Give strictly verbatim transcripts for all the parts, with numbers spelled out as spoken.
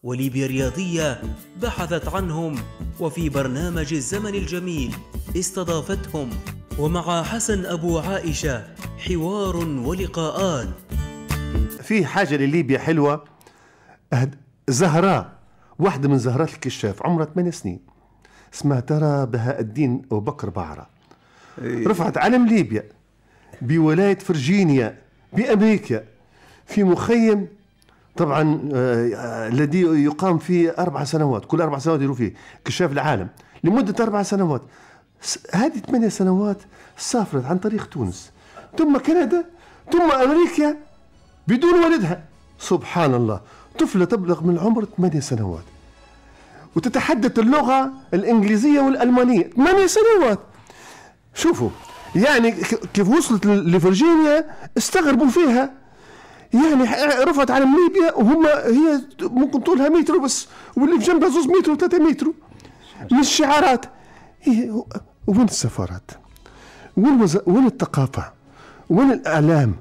وليبيا الرياضية بحثت عنهم، وفي برنامج الزمن الجميل استضافتهم، ومع حسن أبو عائشة حوار ولقاءات. في حاجة لليبيا حلوة، زهراء، واحدة من زهرات الكشاف، عمرها ثمان سنين، اسمها ترى بهاء الدين أبو بكر بعرة. رفعت علم ليبيا بولاية فرجينيا بأمريكا في مخيم طبعا آه الذي يقام فيه أربع سنوات، كل أربع سنوات يروح فيه كشاف العالم لمدة أربع سنوات. هذه ثمانية سنوات سافرت عن طريق تونس ثم كندا ثم أمريكا بدون والدها. سبحان الله، طفلة تبلغ من العمر ثمانية سنوات وتتحدث اللغة الإنجليزية والألمانية. ثمانية سنوات، شوفوا يعني كيف وصلت لفرجينيا استغربوا فيها. يعني رفعت علم ليبيا وهم هي ممكن طولها متر بس، واللي في جنبها زوز متر وثلاثة متر من الشعارات. وين السفارات؟ وين وز... وين الثقافة؟ وين الإعلام؟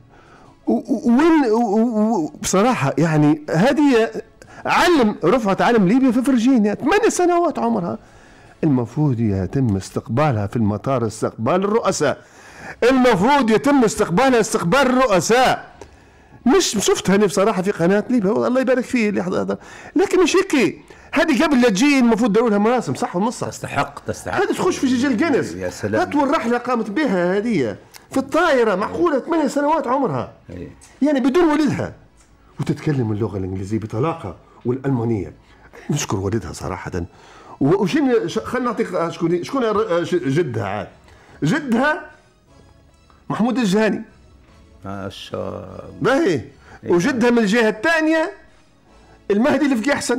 وين بصراحة يعني هذه علم رفعت علم ليبيا في فرجينيا ثمانية سنوات عمرها. المفروض يتم استقبالها في المطار استقبال الرؤساء، المفروض يتم استقبالها استقبال الرؤساء. مش شفتها انا بصراحه في قناه ليبيا، الله يبارك فيه اللي حضر، لكن مش هيك. هذه قبل لا تجي المفروض داروا لها مراسم، صح ولا صح؟ تستحق تستحق هذه تخش في سجل جينيس. يا سلام، اطول رحله قامت بها هذه في الطائره، معقوله ثمانية سنوات عمرها يعني بدون والدها، وتتكلم اللغه الانجليزيه بطلاقه والالمانيه. نشكر والدها صراحه. وشين خلينا نعطيك شكون شكون جدها عاد. جدها محمود الجهاني ما شاء الله باهي، وجدها من الجهه الثانيه المهدي الفقي احسن.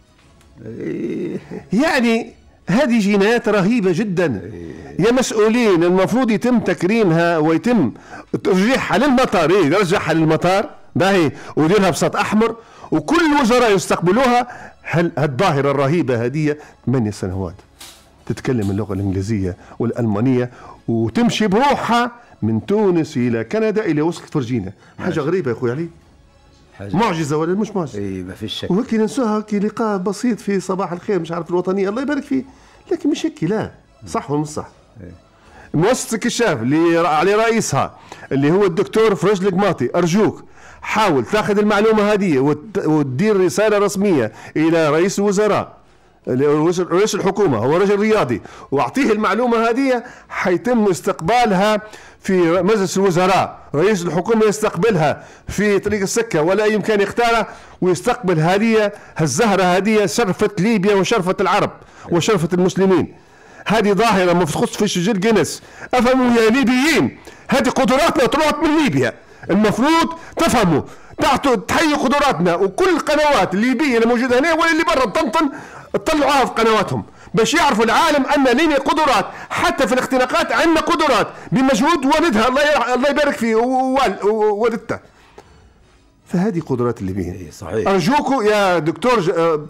يعني هذه جينات رهيبه جدا. يا مسؤولين المفروض يتم تكريمها ويتم ترجيحها للمطار، يرجعها للمطار باهي ويديرها بساط احمر وكل الوزراء يستقبلوها. هالظاهره الرهيبه هذه ثمانية سنوات تتكلم اللغه الانجليزيه والالمانيه وتمشي بروحها من تونس الى كندا الى وصلت فرجينا. حاجه غريبه يا اخوي علي، معجزه ولا مش معجزه؟ اي ما فيش شك. وهيك ننسوها كي لقاء بسيط في صباح الخير مش عارف الوطنيه، الله يبارك فيه، لكن مش هيك. لا صح ولا مش صح؟ مؤسسه الكشاف اللي على رئيسها اللي هو الدكتور فرج القماطي، ارجوك حاول تاخذ المعلومه هذه وتدير رساله رسميه الى رئيس الوزراء، رئيس الحكومه هو رجل رياضي، واعطيه المعلومه هذه. حيتم استقبالها في مجلس الوزراء، رئيس الحكومه يستقبلها في طريق السكه ولا اي مكان يختاره، ويستقبل هذه الزهره هذه. شرفت ليبيا وشرفت العرب وشرفت المسلمين. هذه ظاهره ما تخص في سجل جينيس. افهموا يا ليبيين، هذه قدراتنا طلعت من ليبيا، المفروض تفهموا تحيوا قدراتنا. وكل القنوات الليبيه اللي موجوده هنا ولا اللي برا طنطن اطلعوها في قنواتهم باش يعرفوا العالم ان لنا قدرات، حتى في الاختناقات عندنا قدرات بمجهود والدها الله الله يبارك فيه ووالدته. فهذه قدرات الليبيين. صحيح. ارجوكم يا دكتور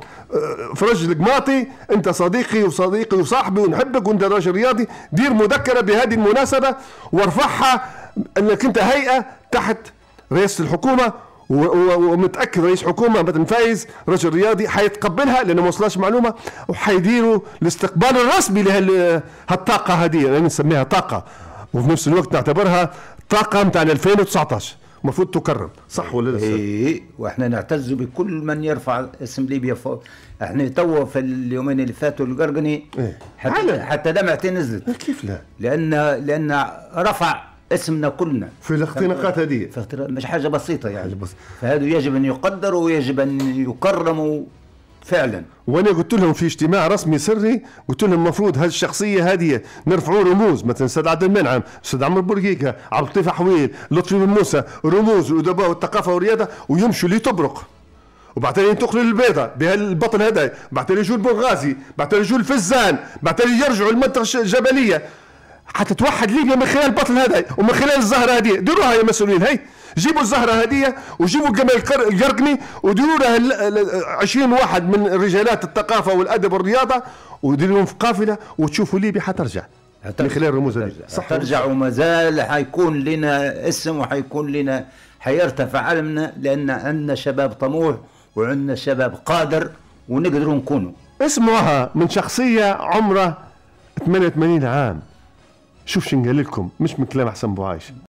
فرج القماطي، انت صديقي وصديقي وصاحبي ونحبك وانت راجل رياضي، دير مذكره بهذه المناسبه وارفعها انك انت هيئه تحت رئاسه الحكومه، ومتاكد رئيس حكومه مثلا فايز رجل رياضي حيتقبلها لانه ما وصلش معلومه، وحيديروا الاستقبال الرسمي لهالطاقه هذه، يعني نسميها طاقه وفي نفس الوقت نعتبرها طاقه نتاع ألفين وتسعطاش المفروض تكرم، صح ولا لا؟ ايه، واحنا نعتز بكل من يرفع اسم ليبيا فوق. احنا توا في اليومين اللي فاتوا القرقني إيه؟ حتى, حتى دمعتي نزلت. كيف لا؟ لان لان رفع اسمنا كلنا في الاختناقات هذه، مش حاجه بسيطه يعني. بس. فهذا يجب ان يقدروا ويجب ان يكرموا فعلا. وانا قلت لهم في اجتماع رسمي سري، قلت لهم المفروض هذه الشخصيه هذه نرفعوا رموز، مثلا استاذ عبد المنعم، استاذ عمرو بورقيقه، عبد اللطيف حويل، لطفي بن موسى، رموز الادباء والثقافه والرياضه، ويمشوا لتبرق وبعدين ينتقلوا للبيضه بهالبطل هذا، بعدين يجوا البنغازي، بعدين يجوا الفزان، بعدين يرجعوا المنطقه الجبليه، حتى توحد ليبيا من خلال البطل هذا ومن خلال الزهره هذه. ديروها يا مسؤولين، هي جيبوا الزهره هذه وجيبوا الجمال القرقني وديروا لها عشرين واحد من رجالات الثقافه والادب والرياضه وديروا لهم في قافله وتشوفوا ليبيا حترجع من خلال الرموز هذه. صح، ترجع وما زال حيكون لنا اسم وحيكون لنا، حيرتفع علمنا لان عندنا شباب طموح وعندنا شباب قادر ونقدروا نكونوا. اسمعوها من شخصية عمره ثمانية وثمانين عام. شوف شنو قال لكم، مش من كلام حسن بوعايش.